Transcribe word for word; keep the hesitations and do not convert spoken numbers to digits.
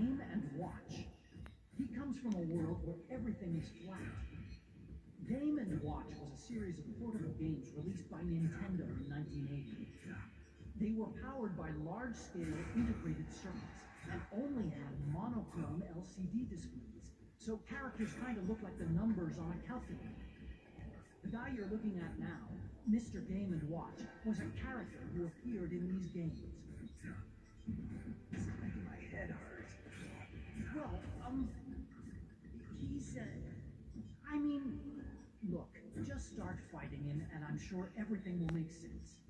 Game and Watch. He comes from a world where everything is flat. Game and Watch was a series of portable games released by Nintendo in nineteen eighty. They were powered by large-scale integrated circuits and only had monochrome L C D displays, so characters kind of look like the numbers on a calculator. The guy you're looking at now, Mister Game and Watch, was a character who appeared in these games. It's making my head hurt. Well, um, he's, uh, I mean, look, just start fighting him and I'm sure everything will make sense.